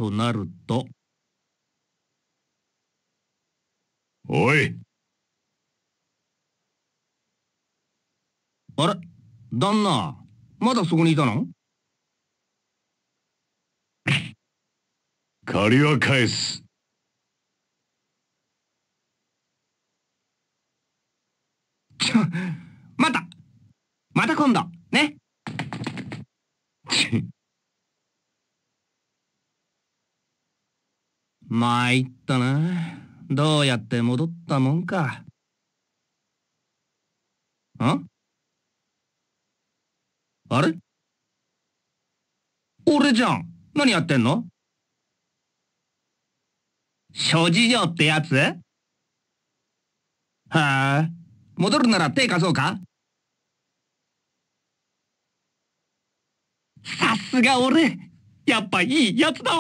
となると。 おい。 あれ、旦那、まだそこにいたの？ 借りは返す。 また今度ね。参ったな。どうやって戻ったもんか。あれ、俺じゃん。何やってんの？諸事情ってやつ？はあ、戻るなら手貸そうか？さすが俺、やっぱいいやつだ。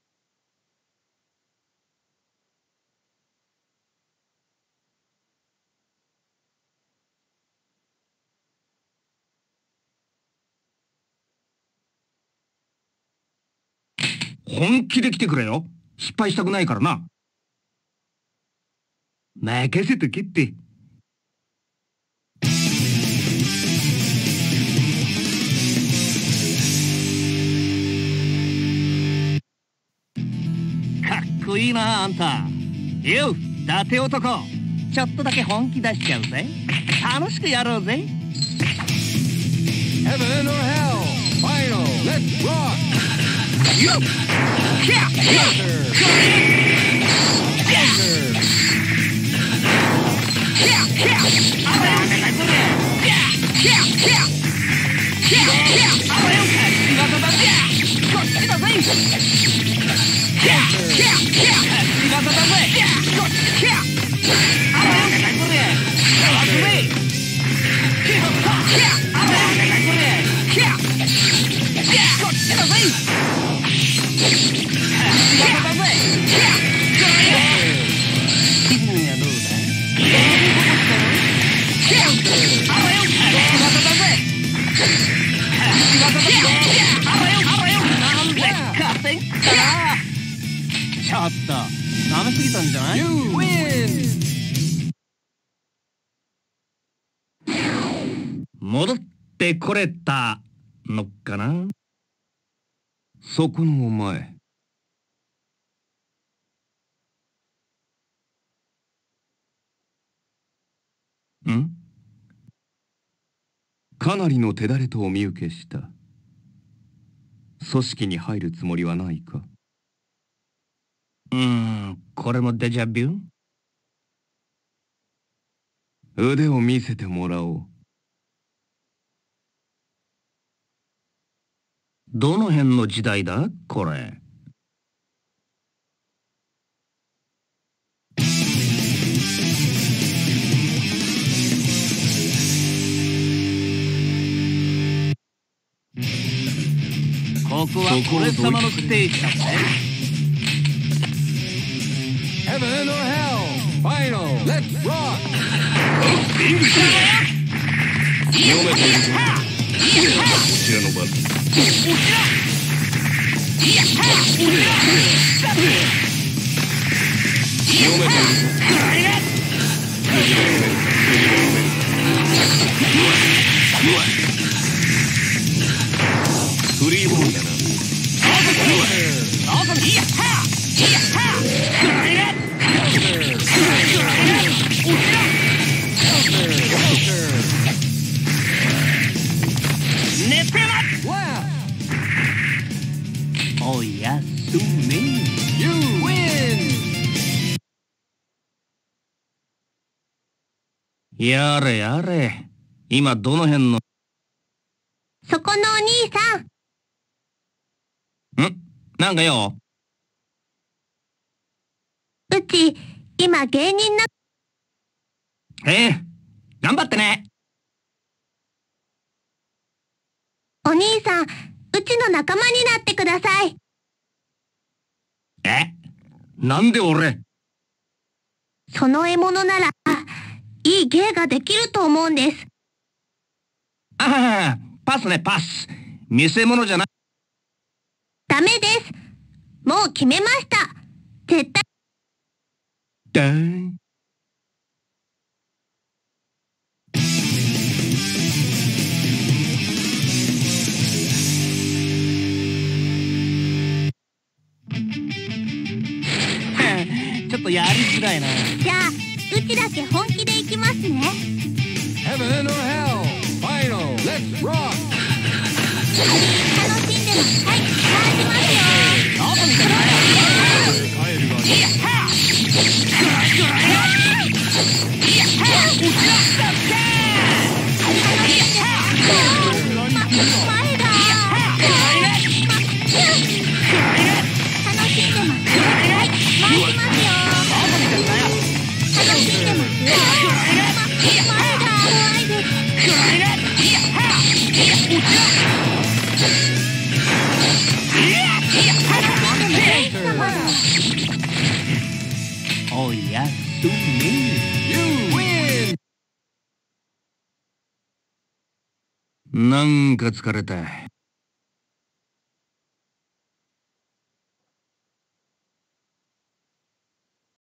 本気で来てくれよ。失敗したくないからな。任せとけって。かっこいいなあんた。よう、伊達男。ちょっとだけ本気出しちゃうぜ。楽しくやろうぜ。 Heaven or hell, final, let's rock! Yo! Yeah! Yeah!ちょっと、舐めすぎたんじゃない？ You win! 戻ってこれたのかな？そこのお前。ん？かなりの手だれとお見受けした。組織に入るつもりはないか？これもデジャビュー？腕を見せてもらおう。どの辺の時代だこれ？ここは俺様のステージだぜ。 Heaven or hell, final, let's rock! 読めているぞ。こちらの番。読めているぞ。フリーボールだな。 おやすみ。 You win! やれやれ。今どの辺の？ そこのお兄さん。 なんかよ。 うち、今芸人な。 頑張ってね。 お兄さん、うちの仲間になってください。 なんで俺？ その獲物なら、いい芸ができると思うんです。 パスね、パス。見せ物じゃない。 ダメです。 もう決めました。絶対。 だーん。ちょっとやりづらいな。 じゃあ、うちだけ本気でいきますね。 Heaven or hell. Final. Let's rock. 楽しんでます。はい、回しますよ。 どこ見てんだよ。 カエルがね前だ。楽しんでます。はい、回しますよ。 どこ見てんだよ。 楽しんでます。前だ。怖いです。 おやすみ。 You win. なんか疲れた。